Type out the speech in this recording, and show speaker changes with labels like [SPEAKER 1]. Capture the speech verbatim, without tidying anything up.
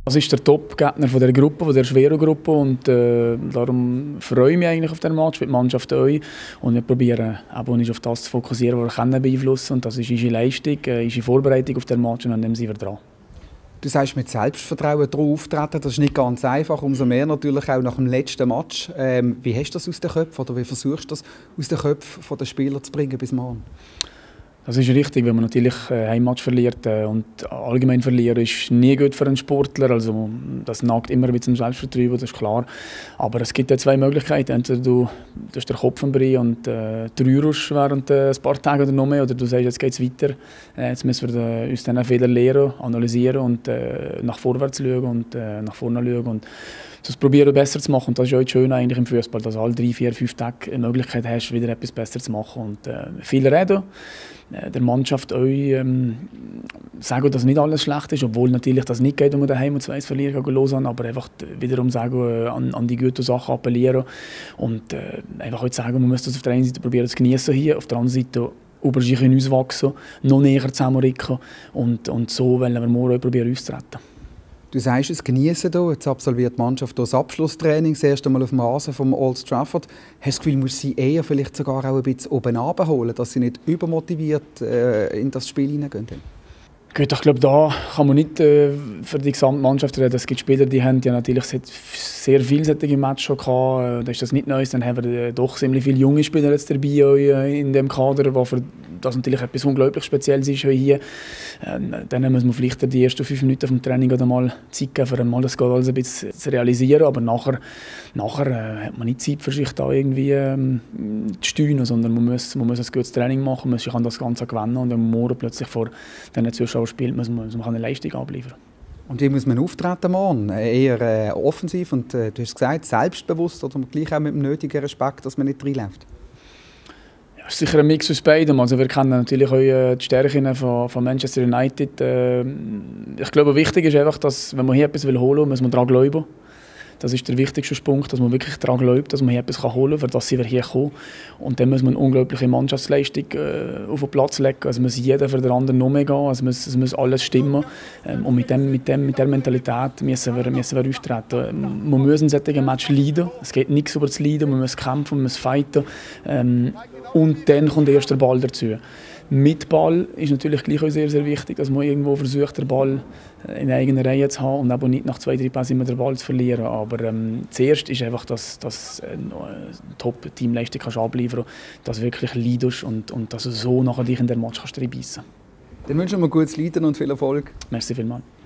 [SPEAKER 1] Das ist der Top-Gegner von der Gruppe, von der schweren Gruppe, und äh, darum freue ich mich eigentlich auf den Match mit der Mannschaft euch, und wir probieren aber nicht auf das zu fokussieren, was wir können beeinflussen, und das ist unsere Leistung, äh, unsere Vorbereitung auf den Match, und an dem sind wir dran.
[SPEAKER 2] Du sagst, mit Selbstvertrauen drauf auftreten, das ist nicht ganz einfach, umso mehr natürlich auch nach dem letzten Match. Ähm, wie hast du das aus den Köpfen, oder wie versuchst du das aus den Köpfen der Spieler zu bringen bis morgen?
[SPEAKER 1] Das ist richtig, wenn man natürlich ein Heimmatch verliert, äh, und allgemein verlieren ist nie gut für einen Sportler. Also das nagt immer mit dem Selbstvertrauen, das ist klar. Aber es gibt ja zwei Möglichkeiten. Entweder du, du hast den Kopf am Brei und äh, trauerst während äh, ein paar Tagen oder noch mehr, oder du sagst, jetzt geht es weiter. Äh, jetzt müssen wir äh, uns dann Fehler lernen, analysieren und äh, nach vorwärts schauen und äh, nach vorne schauen. Und das probieren besser zu machen. Und das ist auch das Schöne eigentlich im Fußball, dass du alle drei, vier, fünf Tage eine Möglichkeit hast, wieder etwas besser zu machen. Und äh, viel reden, äh, der Mannschaft euch ähm, sagen, dass nicht alles schlecht ist, obwohl natürlich das nicht geht, wenn man daheim und zwei eins verlieren kann, los an, aber einfach wiederum sagen, äh, an, an die guten Sachen appellieren und äh, einfach heute sagen, man muss das auf der einen Seite probieren zu genießen hier, auf der anderen Seite über sich hinaus wachsen, noch näher zusammenrücken, und, und so wollen wir morgen probieren auszutreten.
[SPEAKER 2] Du sagst es, genießen hier. Jetzt absolviert die Mannschaft das Abschlusstraining, das erste Mal auf dem Rasen vom Old Trafford. Hast du das Gefühl, muss sie eher vielleicht sogar auch ein bisschen oben runterholen, dass sie nicht übermotiviert äh, in das Spiel hineingehen?
[SPEAKER 1] Gut, ich glaube, da kann man nicht äh, für die gesamte Mannschaft reden. Es gibt Spieler, die haben ja natürlich sehr vielseitige Matches schon gehabt. Da ist das nicht Neues. Dann haben wir doch ziemlich viele junge Spieler jetzt dabei äh, in dem Kader, wo für das natürlich etwas unglaublich Spezielles ist hier. Ähm, dann muss man vielleicht die ersten fünf Minuten vom Training oder mal Zeit geben, um mal das alles ein bisschen zu realisieren. Aber nachher, nachher äh, hat man nicht Zeit für sich da irgendwie ähm, zu steuern, sondern man muss, man muss ein gutes Training machen, man muss sich an das Ganze gewöhnen, und wenn man morgen plötzlich vor den Zuschauern spielt, muss man, muss man eine Leistung abliefern.
[SPEAKER 2] Und wie muss man auftreten morgen? Eher äh, offensiv und äh, du hast gesagt, selbstbewusst, oder gleich auch mit dem nötigen Respekt, dass man nicht reinläuft?
[SPEAKER 1] Ja, es ist sicher ein Mix aus beidem. Also wir kennen natürlich auch äh, die Stärken von, von Manchester United. Äh, ich glaube, wichtig ist einfach, dass, wenn man hier etwas holen will, muss man daran glauben. Das ist der wichtigste Punkt, dass man wirklich daran glaubt, dass man hier etwas holen kann, für das sie wir hier kommen. Und dann muss man eine unglaubliche Mannschaftsleistung äh, auf den Platz legen. Also muss jeder für den anderen noch mehr gehen. Also muss, es muss alles stimmen. Ähm, und mit, dem, mit, dem, mit der Mentalität müssen wir, müssen wir auftreten. Man muss in solchen Match leiden. Es geht nichts über das Leiden. Man muss kämpfen, man muss fighten. Ähm, und dann kommt erst der Ball dazu. Mit Ball ist natürlich gleich auch sehr, sehr wichtig, dass man irgendwo versucht, den Ball in eigener Reihe zu haben und aber nicht nach zwei, drei Pässen immer den Ball zu verlieren. Aber ähm, zuerst ist einfach, dass du eine Top-Teamleistung abliefern kannst, dass du wirklich leidest und, und dass du so nachher dich in den Match kannst reinbeissen kannst.
[SPEAKER 2] Dann wünschen wir gutes Leiden und viel Erfolg.
[SPEAKER 1] Merci vielmals.